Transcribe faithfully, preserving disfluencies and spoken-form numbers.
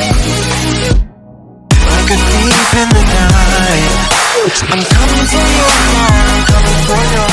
Like a thief in the night, I'm coming for your heart, I'm coming for your